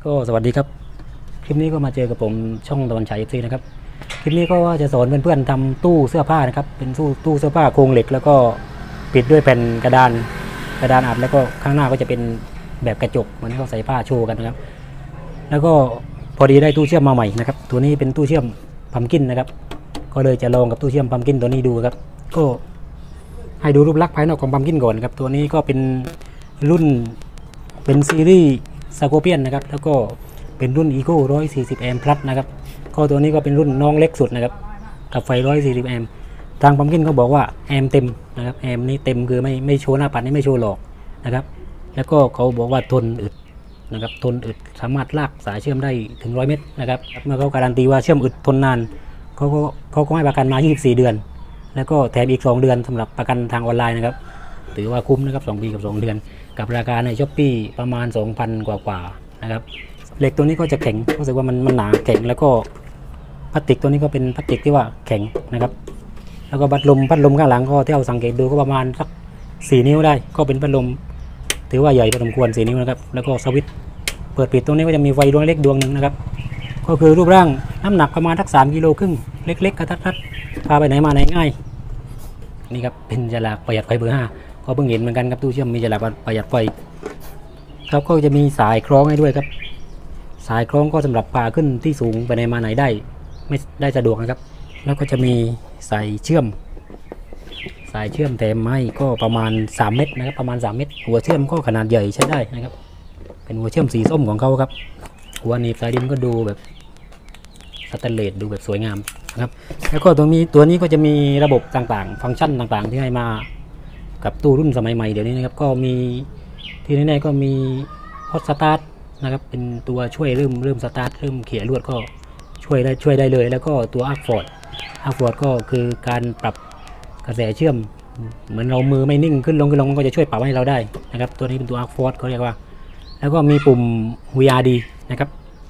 ก็สวัสดีครับคลิปนี้ก็มาเจอกับผมช่องตะวันฉายเอฟซีนะครับคลิปนี้ก็ว่าจะสอนเพื่อนๆทำตู้เสื้อผ้านะครับเป็นตู้เสื้อผ้าโครงเหล็กแล้วก็ปิดด้วยแผ่นกระดานอัดแล้วก็ข้างหน้าก็จะเป็นแบบกระจกเหมือนเขาใส่ผ้าโชว์กันนะครับแล้วก็พอดีได้ตู้เชื่อมมาใหม่นะครับตัวนี้เป็นตู้เชื่อมพัมกินนะครับก็เลยจะลองกับตู้เชื่อมพัมกินตัวนี้ดูครับก็ให้ดูรูปลักษณ์ภายนอกของพัมกินก่อนครับตัวนี้ก็เป็นรุ่นเป็นซีรีส์สโคเปียนนะครับแล้วก็เป็นรุ่น Eco 140 แอมป์ Plus นะครับก็ตัวนี้ก็เป็นรุ่นน้องเล็กสุดนะครับกับไฟ140 แอมป์ทางพัมกินเขาบอกว่าแอมป์เต็มนะครับแอมป์นี้เต็มคือไม่โชว์หน้าปัดนี่ไม่โชว์หลอกนะครับแล้วก็เขาบอกว่าทนอึดนะครับทนอึดสามารถลากสายเชื่อมได้ถึง100 เมตรนะครับเมื่อเขาการันตีว่าเชื่อมอึดทนนานเขาก็ให้ประกันมา24 เดือนแล้วก็แถมอีก2 เดือนสำหรับประกันทางออนไลน์นะครับถือว่าคุ้มนะครับ2 ปีกับ2 เดือนกับราคาใน Shopee ประมาณ 2,000 กว่านะครับเหล็กตัวนี้ก็จะแข็งรู้สึกว่ามันหนาแข็งแล้วก็พลาสติกตัวนี้ก็เป็นพลาสติกที่ว่าแข็งนะครับแล้วก็พัดลมข้างหลังก็ที่เราสังเกตดูก็ประมาณสัก4 นิ้วได้ก็เป็นพัดลมถือว่าใหญ่พอสมควร4 นิ้วนะครับแล้วก็สวิตช์เปิดปิดตรงนี้ก็จะมีไฟดวงเล็กดวงหนึ่งนะครับก็คือรูปร่างน้ำหนักประมาณสัก3 กิโลครึ่งเล็กๆกระทัดพาไปไหนมาไหนง่ายนี่ครับเป็นฉลากประหยัดไฟเบอร์ 5ก็เพิ่งเห็นเหมือนกันครับตู้เชื่อมมีฉลากประหยัดไฟครับก็จะมีสายคล้องให้ด้วยครับสายคล้องก็สำหรับพาขึ้นที่สูงไปไหนมาไหนได้ไม่ได้สะดวกนะครับแล้วก็จะมีสายเชื่อมแถมให้ก็ประมาณ3 เม็ดนะครับประมาณ3 เม็ดหัวเชื่อมก็ขนาดใหญ่ใช้ได้นะครับเป็นหัวเชื่อมสีส้มของเขาครับหัวหนีบสายดินก็ดูแบบสแตนเลสดูแบบสวยงามนะครับแล้วก็ตัวนี้ก็จะมีระบบต่างๆฟังก์ชันต่างๆที่ให้มากับตู้รุ่นสมัยใหม่เดี๋ยวนี้นะครับก็มีที่แน่ๆก็มีฮอตสตาร์ทนะครับเป็นตัวช่วยเริ่มสตาร์ทเริ่มเขี่ยลวดก็ช่วยได้เลยแล้วก็ตัวอาร์คฟอร์ดก็คือการปรับกระแสเชื่อมเหมือนเรามือไม่นิ่งขึ้นลงมันก็จะช่วยปรับให้เราได้นะครับตัวนี้เป็นตัวอาร์คฟอร์ดเขาเรียกว่าแล้วก็มีปุ่ม VRD นะครับ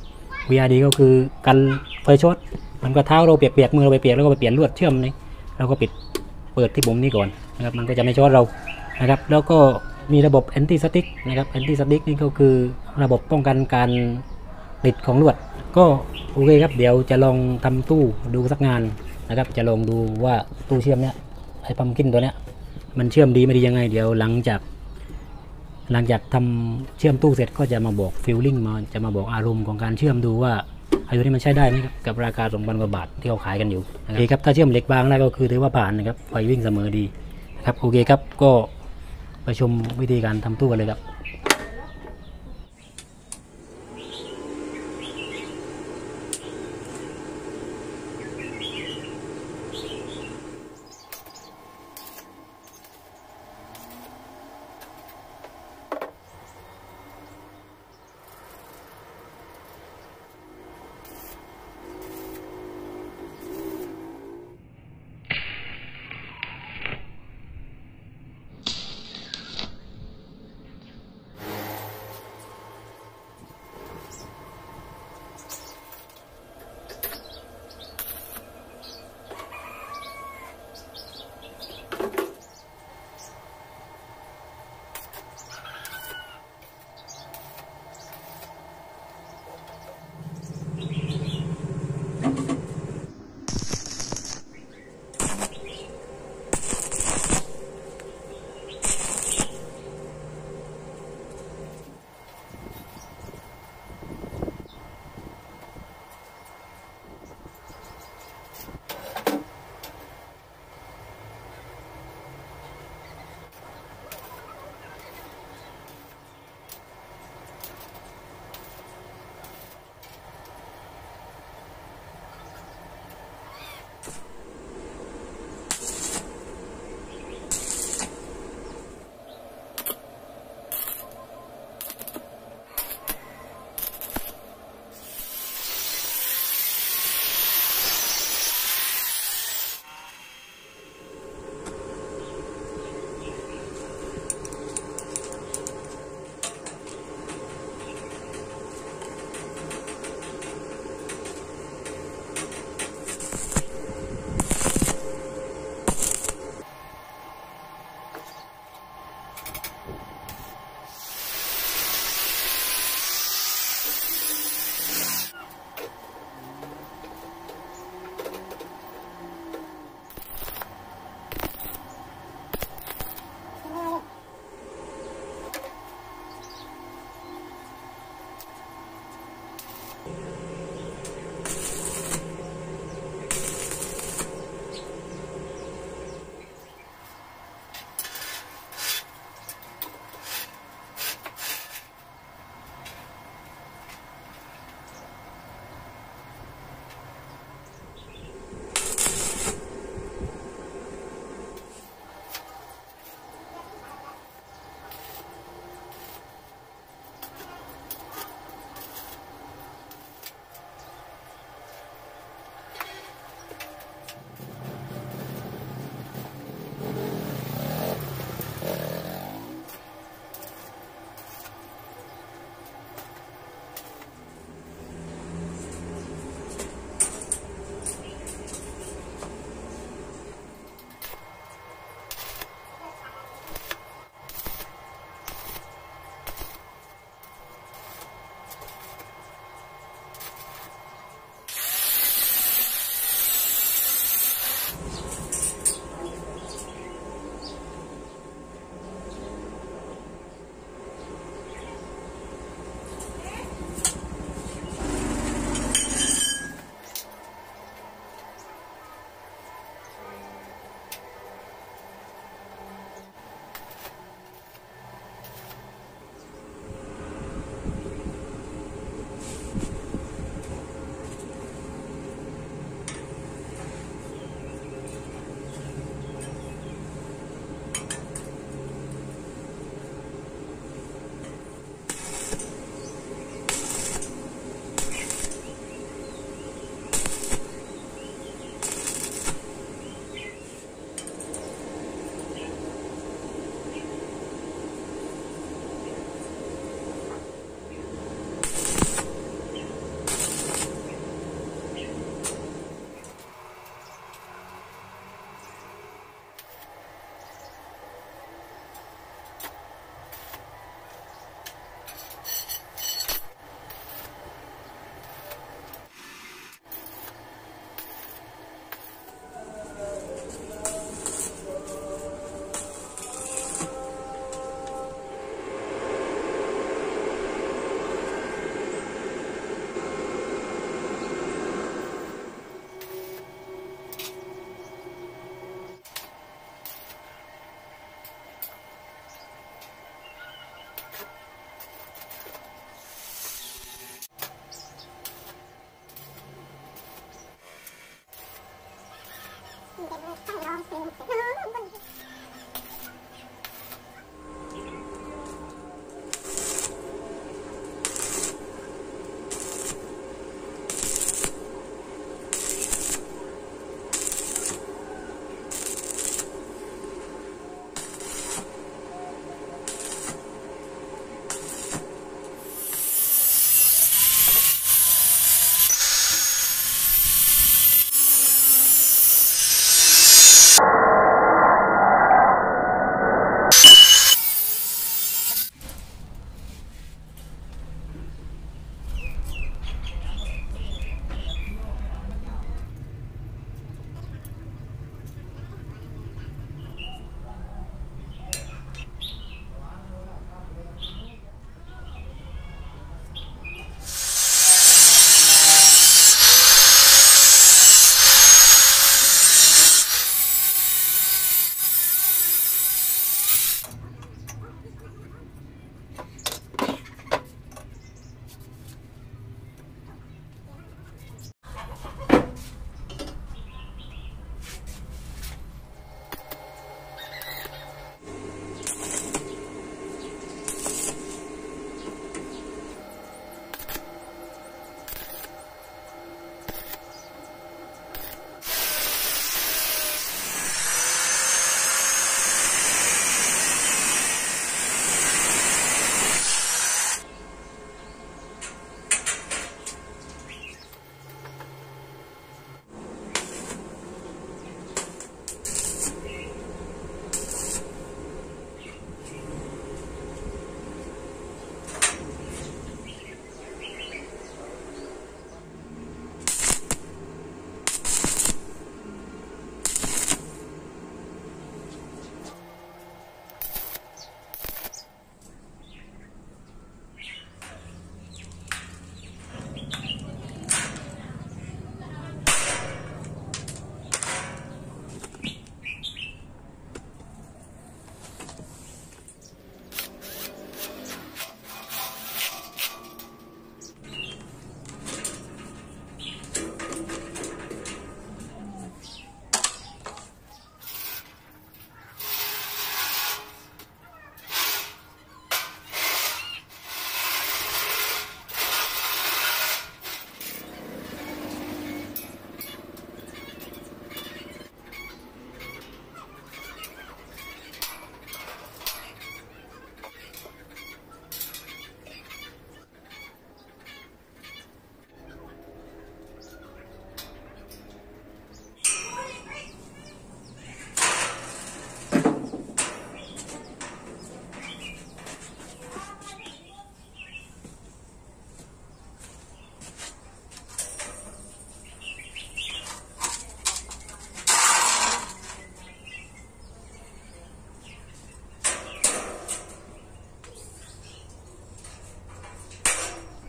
VRD ก็คือกันไฟช็อตมันก็เท้าเราเปียกมือเราไปเปียกแล้วก็ไปเปลี่ยนลวดเชื่อมนี่เราก็เปิดที่ปุ่มนี้ก่อนนะครับมันก็จะไม่ช็อตเรานะครับแล้วก็มีระบบ Anti Static นะครับ Anti Static นี่ก็คือระบบป้องกันการติดของลวดก็โอเคครับเดี๋ยวจะลองทำตู้ดูสักงานนะครับจะลองดูว่าตู้เชื่อมเนี้ยไอ้พัมกินตัวเนี้ยมันเชื่อมดีไม่ดียังไงเดี๋ยวหลังจากทำเชื่อมตู้เสร็จก็จะมาบอกฟีลลิ่งจะมาบอกอารมณ์ของการเชื่อมดูว่าไอ้ตัวนี้มันใช้ได้ไหมครับกับราคา2,000 กว่าบาทที่เขาขายกันอยู่โอเคครับถ้าเชื่อมเหล็กบางได้ก็คือถือว่าผ่านนะครับไฟวิ่งเสมอดีนะครับโอเคครับก็ไปชมวิธีการทำตู้กันเลยครับ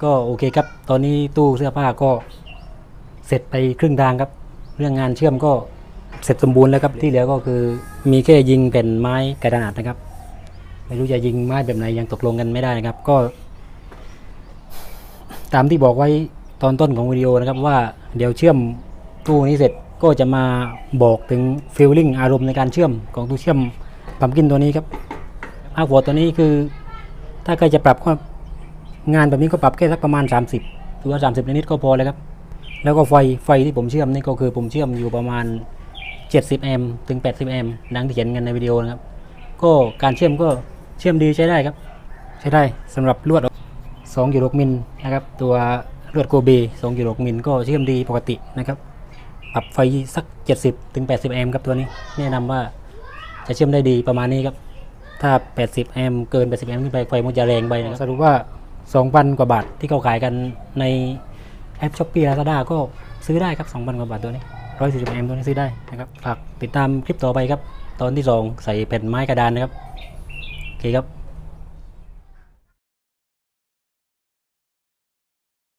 ก็โอเคครับตอนนี้ตู้เสื้อผ้าก็เสร็จไปครึ่งทางครับเรื่องงานเชื่อมก็เสร็จสมบูรณ์แล้วครับที่เหลือก็คือมีแค่ยิงแผ่นไม้กระดาษนะครับไม่รู้จะยิงไม้แบบไหนยังตกลงกันไม่ได้นะครับก็ตามที่บอกไว้ตอนต้นของวิดีโอนะครับว่าเดี๋ยวเชื่อมตู้นี้เสร็จก็จะมาบอกถึงฟีลลิ่งอารมณ์ในการเชื่อมของตู้เชื่อมปั๊มกินตัวนี้ครับอาร์วอร์ตัวนี้คือถ้าใครจะปรับก็งานแบบนี้ก็ปรับแค่สักประมาณ30หรือว่า30นิดๆก็พอเลยครับแล้วก็ไฟที่ผมเชื่อมนี่ก็คือผมเชื่อมอยู่ประมาณ70แอมป์ถึง80แอมป์ดังที่เห็นกันในวิดีโอนะครับก็การเชื่อมก็เชื่อมดีใช้ได้ครับใช้ได้สำหรับลวด2.6 มิลนะครับตัวลวดโกเบ2.6 มิลก็เชื่อมดีปกตินะครับปรับไฟสัก70ถึง80แอมป์ครับตัวนี้แนะนำว่าจะเชื่อมได้ดีประมาณนี้ครับถ้า80แอมป์เกิน80แอมป์ขึ้นไปไฟมันจะแรงไปนะครับสรุปว่า 2,000 กว่าบาทที่เขาขายกันในแอป Shopee Lazada ก็ซื้อได้ครับ 2,000 กว่าบาทตัวนี้140แอมป์ตัวนี้ซื้อได้นะครับฝากติดตามคลิปต่อไปครับตอนที่2ใส่แผ่นไม้กระดานนะครับโอเคครับ